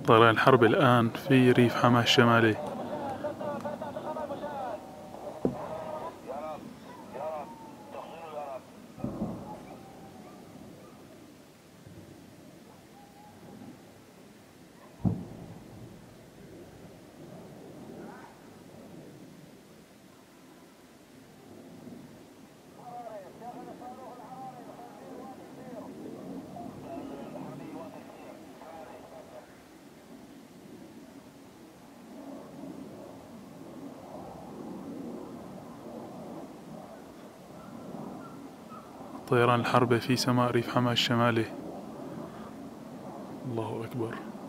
طيران الحرب الآن في ريف حماة الشمالي. طيران الحرب في سماء ريف حماة الشمالي. الله أكبر.